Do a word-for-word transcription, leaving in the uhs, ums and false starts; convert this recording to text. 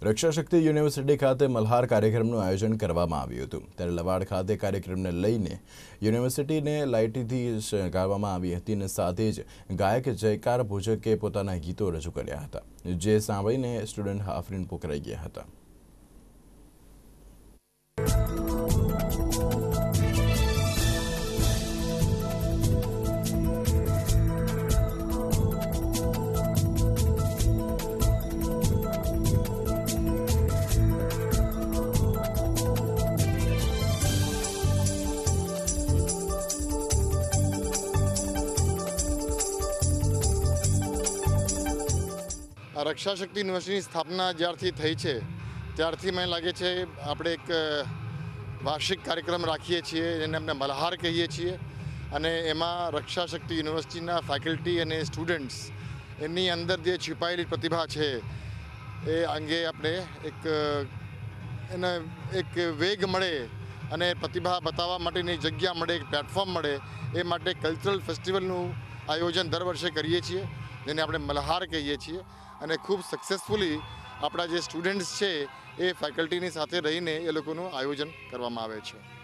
રક્ષાશક્તિ university ખાતે મલ્હાર કાર્યક્રમનું આયોજન કરવામાં આવ્યું હતું। ત્યારે લવાડ ખાતે કાર્યક્રમને લઈને યુનિવર્સિટીને લાઇટથી શણગારવામાં આવી હતી અને સાથે જ ગાયક જયકાર ભોજકે પોતાના ગીતો રજૂ કર્યા હતા, જે સાંભળીને સ્ટુડન્ટ આફરીન પોકરાઈ ગયા હતા। रक्षा शक्ति यूनिवर्सिटी स्थापना ज्यारथी थई छे त्यारथी मैं लगे छे આપણે એક વાર્ષિક કાર્યક્રમ રાખીએ છીએ જેને આપણે મલ્હાર કહીએ છીએ અને એમાં રક્ષા શક્તિ યુનિવર્સિટીના ફેકલ્ટી અને સ્ટુડન્ટ્સ એની અંદર જે છુપાયેલી પ્રતિભા છે એ અંગે આપણે એક એને એક વેગ મળે અને પ્રતિભા બતાવવા માટેની જગ્યા મળે, એક પ્લેટફોર્મ મળે એ માટે કલ્ચરલ ફેસ્ટિવલનું આયોજન દર વર્ષે કરીએ છીએ જેને આપણે મલ્હાર કહીએ છીએ અને ખૂબ સક્સેસફુલી આપણા જે સ્ટુડન્ટ્સ છે એ ફેકલ્ટીની સાથે રહીને એ લોકોનું આયોજન કરવામાં આવે છે।